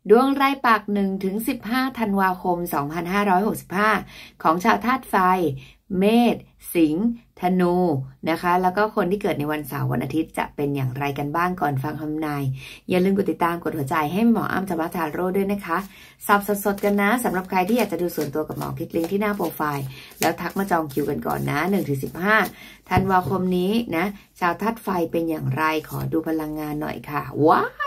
ดวงรายปัก1 ถึง 15 ธันวาคม 2565 ของชาวธาตุไฟเมษสิงห์ธนูนะคะแล้วก็คนที่เกิดในวันเสาร์วันอาทิตย์จะเป็นอย่างไรกันบ้างก่อนฟังคำนายอย่าลืมกดติดตามกดหัวใจให้หมออ้ำธรรมทาโร่ด้วยนะคะสับสดๆกันนะสำหรับใครที่อยากจะดูส่วนตัวกับหมอคลิกลิงก์ที่หน้าโปรไฟล์แล้วทักมาจองคิวกันก่อนนะ 1-15 ธันวาคมนี้นะชาวธาตุไฟเป็นอย่างไรขอดูพลังงานหน่อยค่ะว้าว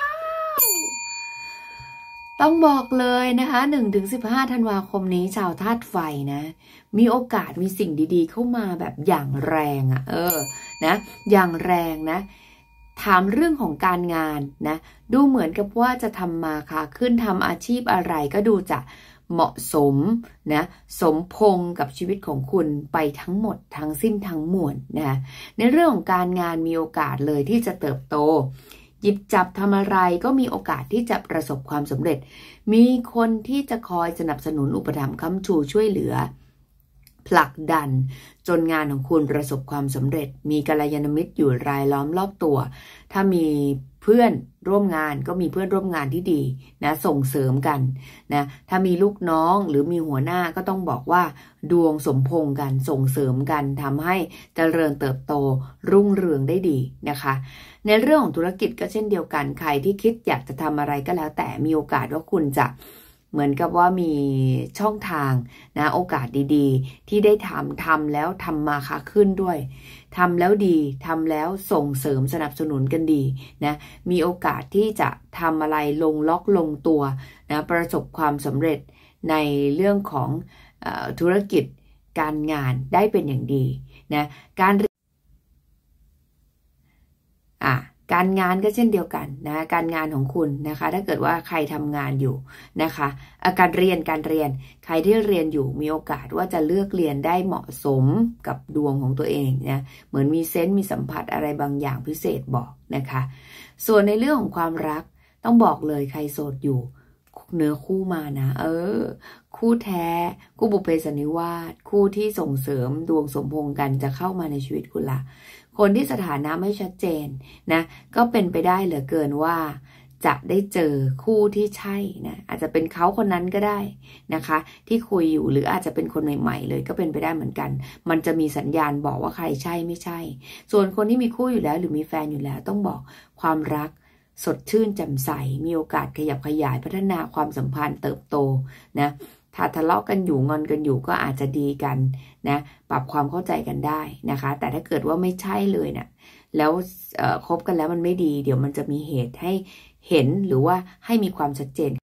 ต้องบอกเลยนะคะ 1-15 ธันวาคมนี้ชาวธาตุไฟนะมีโอกาสมีสิ่งดีๆเข้ามาแบบอย่างแรงอ่ะนะอย่างแรงนะถามเรื่องของการงานนะดูเหมือนกับว่าจะทำมาค้าขึ้นทำอาชีพอะไรก็ดูจะเหมาะสมนะสมพงกับชีวิตของคุณไปทั้งหมดทั้งสิ้นทั้งมวลนะในเรื่องของการงานมีโอกาสเลยที่จะเติบโตหยิบจับทำอะไรก็มีโอกาสที่จะประสบความสำเร็จมีคนที่จะคอยสนับสนุนอุปถัมภ์ค้ำชูช่วยเหลือผลักดันจนงานของคุณประสบความสำเร็จมีกัลยาณมิตรอยู่รายล้อมรอบตัวถ้ามีเพื่อนร่วมงานก็มีเพื่อนร่วมงานที่ดีนะส่งเสริมกันนะถ้ามีลูกน้องหรือมีหัวหน้าก็ต้องบอกว่าดวงสมพงษ์กันส่งเสริมกันทำให้เจริญเติบโตรุ่งเรืองได้ดีนะคะในเรื่องของธุรกิจก็เช่นเดียวกันใครที่คิดอยากจะทำอะไรก็แล้วแต่มีโอกาสว่าคุณจะเหมือนกับว่ามีช่องทางนะโอกาสดีๆที่ได้ทำแล้วทำมาค้าขึ้นด้วยทำแล้วดีทำแล้วส่งเสริมสนับสนุนกันดีนะมีโอกาสที่จะทำอะไรลงล็อกลงตัวนะประสบความสำเร็จในเรื่องของธุรกิจการงานได้เป็นอย่างดีนะการงานก็เช่นเดียวกันนะการงานของคุณนะคะถ้าเกิดว่าใครทำงานอยู่นะคะการเรียนใครที่เรียนอยู่มีโอกาสว่าจะเลือกเรียนได้เหมาะสมกับดวงของตัวเองนะเหมือนมีเซนส์มีสัมผัสอะไรบางอย่างพิเศษบอกนะคะส่วนในเรื่องของความรักต้องบอกเลยใครโสดอยู่เนื้อคู่มานะคู่แท้คู่บุพเพสันนิวาสคู่ที่ส่งเสริมดวงสมพงษ์กันจะเข้ามาในชีวิตคุณละคนที่สถานะไม่ชัดเจนนะก็เป็นไปได้เหลือเกินว่าจะได้เจอคู่ที่ใช่นะอาจจะเป็นเขาคนนั้นก็ได้นะคะที่คุยอยู่หรืออาจจะเป็นคนใหม่ๆเลยก็เป็นไปได้เหมือนกันมันจะมีสัญญาณบอกว่าใครใช่ไม่ใช่ส่วนคนที่มีคู่อยู่แล้วหรือมีแฟนอยู่แล้วต้องบอกความรักสดชื่นแจ่มใสมีโอกาสขยับขยายพัฒนาความสัมพันธ์เติบโตนะถ้าทะเลาะกันอยู่งอนกันอยู่ก็อาจจะดีกันนะปรับความเข้าใจกันได้นะคะแต่ถ้าเกิดว่าไม่ใช่เลยนะแล้วคบกันแล้วมันไม่ดีเดี๋ยวมันจะมีเหตุให้เห็นหรือว่าให้มีความชัดเจน